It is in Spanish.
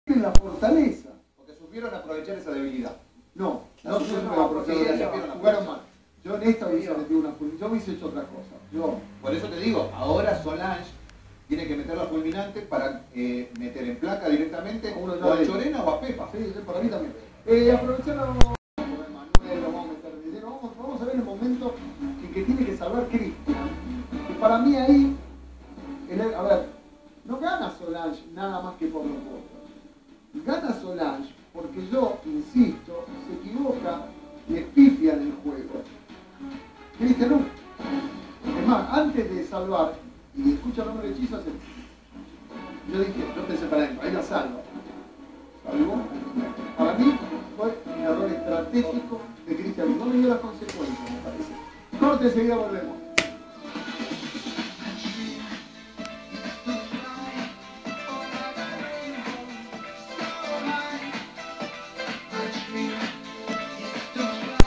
tienen la fortaleza. Porque supieron aprovechar esa debilidad. No supieron aprovechar, jugaron mal. Yo en esta hubiese metido una fulminante, yo hubiese hecho otra cosa. Por eso te digo, ahora Solange tiene que meter la fulminante para meter en placa directamente o a Chorena o a Pepa. Sí, para mí también. Aprovechar a Manuel, lo vamos a meter de lleno. Vamos a ver el momento en que tiene que salvar Cristian. Que para mí ahí, a ver, no gana Solange nada más que por los votos. Gana Solange porque yo, insisto, se equivoca, le pifia en el juego. Cristian no. Es más, antes de salvar, y escucha el nombre de hechizo, yo dije, yo pensé para adentro, ahí la salvo. ¿Salvo? Para mí fue un error estratégico de Cristian. No me dio las consecuencias, me parece. Corte, enseguida volvemos.